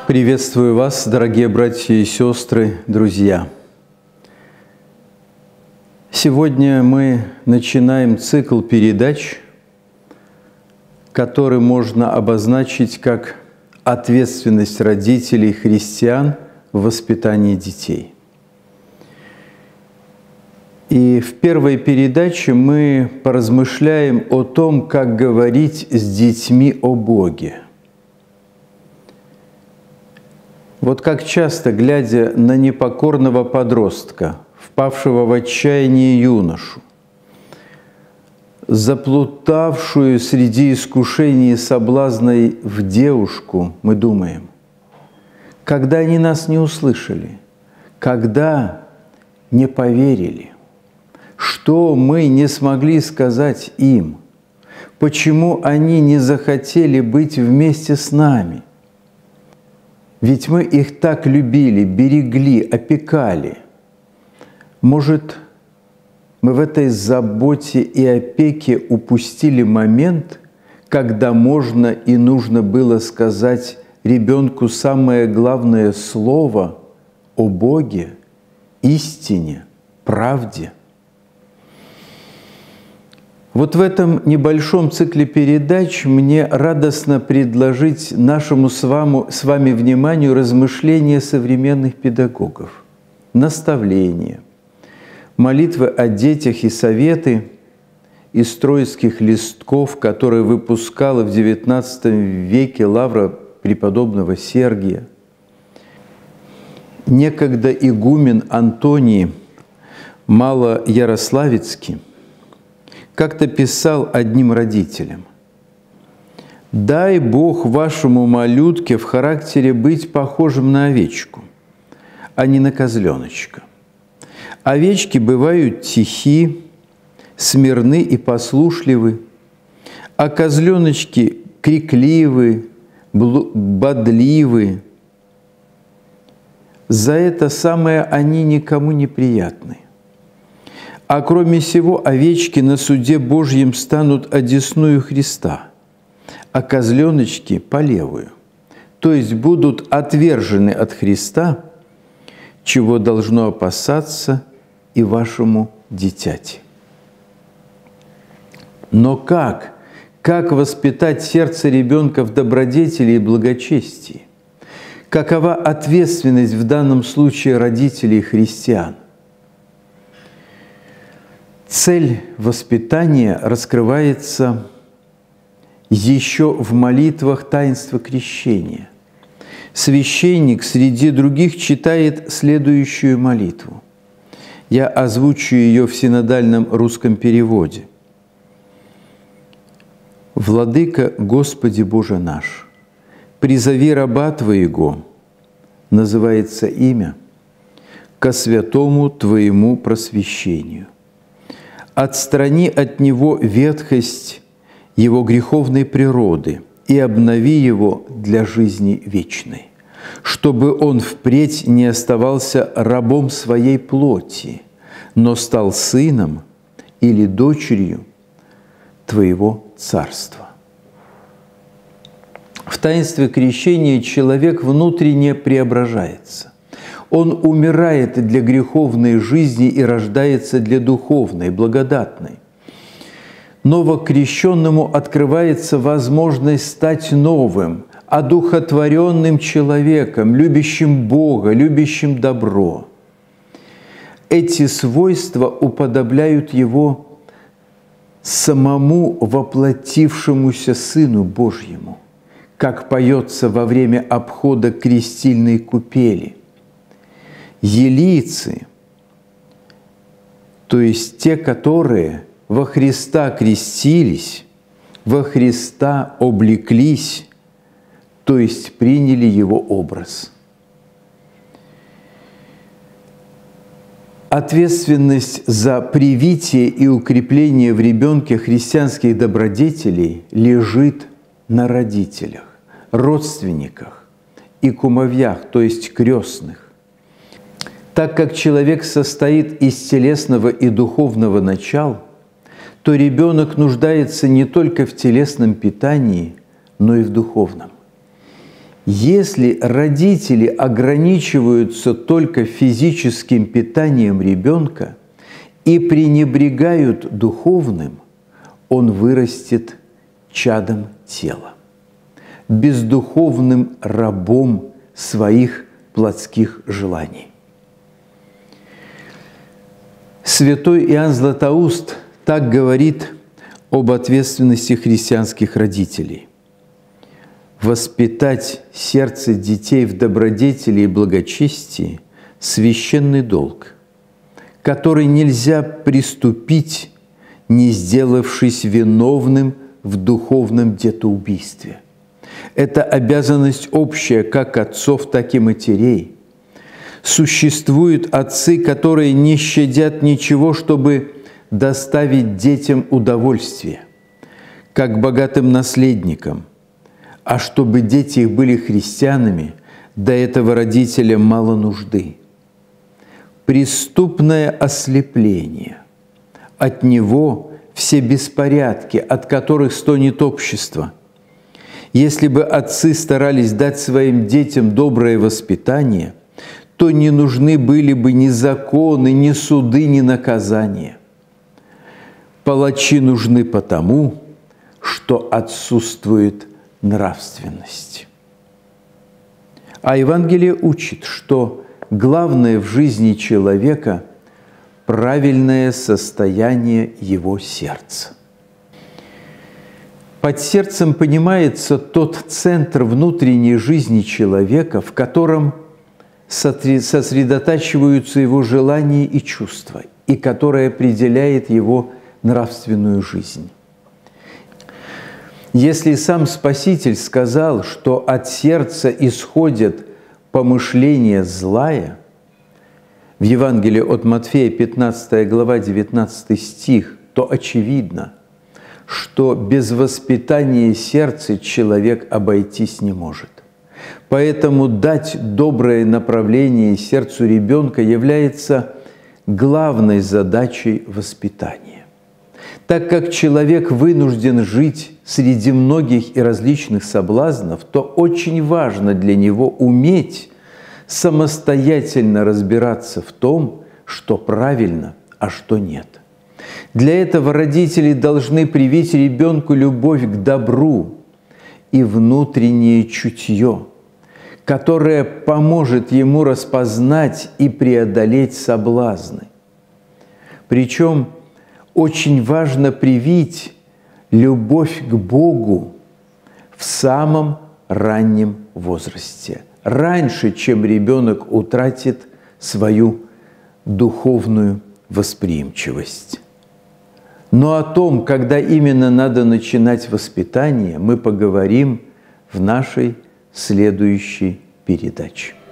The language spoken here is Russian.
Приветствую вас, дорогие братья и сестры, друзья. Сегодня мы начинаем цикл передач, который можно обозначить как ответственность родителей христиан в воспитании детей. И в первой передаче мы поразмышляем о том, как говорить с детьми о Боге. Вот как часто, глядя на непокорного подростка, впавшего в отчаяние юношу, заплутавшую среди искушений и соблазнов в девушку, мы думаем, когда они нас не услышали, когда не поверили, что мы не смогли сказать им, почему они не захотели быть вместе с нами. Ведь мы их так любили, берегли, опекали. Может, мы в этой заботе и опеке упустили момент, когда можно и нужно было сказать ребенку самое главное слово о Боге, истине, правде. Вот в этом небольшом цикле передач мне радостно предложить нашему с вами вниманию размышления современных педагогов, наставления, молитвы о детях и советы из троицких листков, которые выпускала в XIX веке лавра преподобного Сергия. Некогда игумен Антоний Малоярославецкий как-то писал одним родителям: «Дай Бог вашему малютке в характере быть похожим на овечку, а не на козленочка. Овечки бывают тихи, смирны и послушливы, а козленочки крикливы, бодливы. За это самое они никому не приятны. А кроме сего, овечки на суде Божьем станут одесную Христа, а козленочки – по левую, то есть будут отвержены от Христа, чего должно опасаться и вашему дитяти». Но как? Как воспитать сердце ребенка в добродетели и благочестии? Какова ответственность в данном случае родителей христиан? Цель воспитания раскрывается еще в молитвах таинства крещения. Священник среди других читает следующую молитву. Я озвучу ее в синодальном русском переводе. «Владыка Господи Боже наш, призови раба Твоего», называется имя, «ко святому Твоему просвещению. Отстрани от него ветхость его греховной природы и обнови его для жизни вечной, чтобы он впредь не оставался рабом своей плоти, но стал сыном или дочерью Твоего царства». В таинстве крещения человек внутренне преображается. Он умирает для греховной жизни и рождается для духовной, благодатной. Новокрещенному открывается возможность стать новым, одухотворенным человеком, любящим Бога, любящим добро. Эти свойства уподобляют его самому воплотившемуся Сыну Божьему, как поется во время обхода крестильной купели. Елийцы, то есть те, которые во Христа крестились, во Христа облеклись, то есть приняли Его образ. Ответственность за привитие и укрепление в ребенке христианских добродетелей лежит на родителях, родственниках и кумовьях, то есть крестных. Так как человек состоит из телесного и духовного начал, то ребенок нуждается не только в телесном питании, но и в духовном. Если родители ограничиваются только физическим питанием ребенка и пренебрегают духовным, он вырастет чадом тела, бездуховным рабом своих плотских желаний. Святой Иоанн Златоуст так говорит об ответственности христианских родителей. Воспитать сердце детей в добродетели и благочестии – священный долг, который нельзя приступить, не сделавшись виновным в духовном детоубийстве. Это обязанность общая как отцов, так и матерей. Существуют отцы, которые не щадят ничего, чтобы доставить детям удовольствие, как богатым наследникам. А чтобы дети их были христианами, до этого родителям мало нужды. Преступное ослепление. От него все беспорядки, от которых стонет общество. Если бы отцы старались дать своим детям доброе воспитание, то не нужны были бы ни законы, ни суды, ни наказания. Палачи нужны потому, что отсутствует нравственность. А Евангелие учит, что главное в жизни человека – правильное состояние его сердца. Под сердцем понимается тот центр внутренней жизни человека, в котором сосредотачиваются его желания и чувства, и который определяет его нравственную жизнь. Если сам Спаситель сказал, что от сердца исходят помышления злая, в Евангелии от Матфея, 15 глава, 19 стих, то очевидно, что без воспитания сердца человек обойтись не может. Поэтому дать доброе направление сердцу ребенка является главной задачей воспитания. Так как человек вынужден жить среди многих и различных соблазнов, то очень важно для него уметь самостоятельно разбираться в том, что правильно, а что нет. Для этого родители должны привить ребенку любовь к добру и внутреннее чутье, которое поможет ему распознать и преодолеть соблазны. Причем очень важно привить любовь к Богу в самом раннем возрасте, раньше, чем ребенок утратит свою духовную восприимчивость. Но о том, когда именно надо начинать воспитание, мы поговорим в нашей следующей передаче.